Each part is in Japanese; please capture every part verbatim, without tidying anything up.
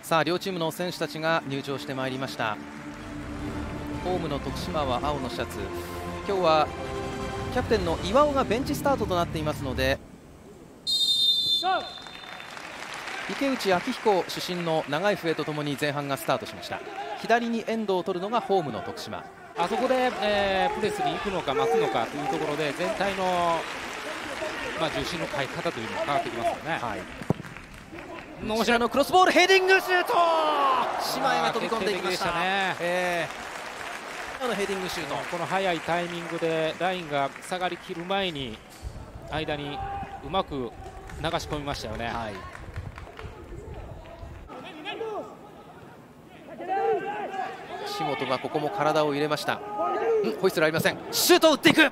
さあ両チームの選手たちが入場してまいりました。ホームの徳島は青のシャツ、今日はキャプテンの岩尾がベンチスタートとなっていますので、池内昭彦出身の長い笛とともに前半がスタートしました。左にエンドを取るのがホームの徳島。 あそこで、えー、プレスに行くのか待つのかというところで全体の、まあ、重心の変え方というのが変わってきますよね。はい、 こちらのクロスボールヘディングシュート、島江が飛び込んでいきました。ね、えー、のヘディングシュート、 この速いタイミングでラインが下がりきる前に間にうまく流し込みましたよね。はい、 岸本がここも体を入れました。んホイッスルありません。シュートを打っていく。岸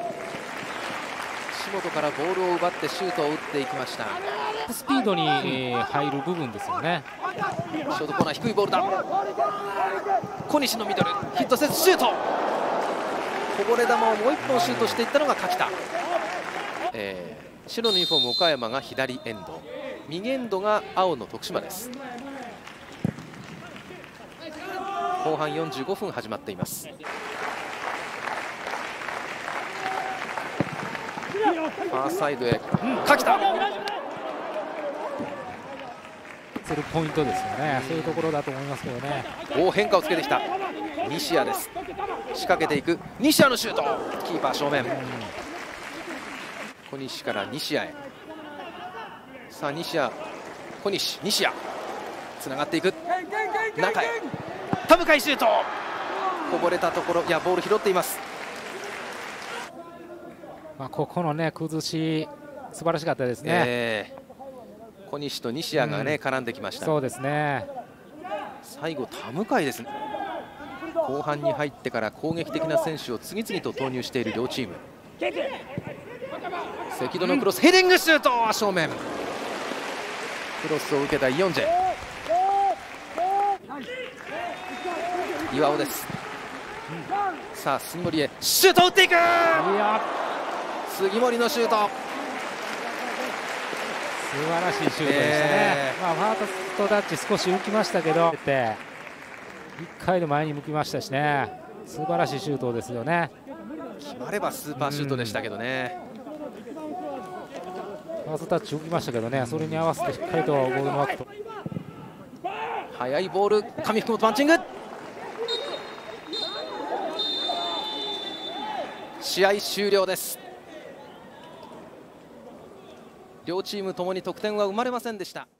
本からボールを奪ってシュートを打っていきました。 スピードに、えー、入る部分ですよね。 ショートコーナー低いボールだ。小西のミドルヒットせずシュート、こぼれ球をもういっぽんシュートしていったのが垣田。えー、白のユニフォーム岡山が左エンド、右エンドが青の徳島です。後半よんじゅうごふん始まっています。ファーサイドへ垣田、 するポイントですよね。そういうところだと思いますけどね。 お変化をつけてきた西谷です。仕掛けていく西谷のシュート、キーパー正面、小西から西谷へ。さあ西谷、小西、西谷つながっていく、中へ田向シュート、こぼれたところ、いやボール拾っています。 まあここのね崩し素晴らしかったですね。えー小西と西谷がね、うん、絡んできました。 そうですね。 最後田向ですね。後半に入ってから攻撃的な選手を次々と投入している両チーム。関戸のクロス、うん、ヘディングシュート、正面クロスを受けたイヨンジェ、岩尾です。うん、さあ杉森へシュートを打っていく、いや杉森のシュート、 素晴らしいシュートでしたね。えーまあ、ファーストタッチ少し浮きましたけどいっかいで前に向きましたしね、素晴らしいシュートですよね。 決まればスーパーシュートでしたけどね。 ファーストタッチ浮きましたけどね、それに合わせてしっかりとゴールの枠と速いボール、上福本パンチング、試合終了です。両チームともに得点は生まれませんでした。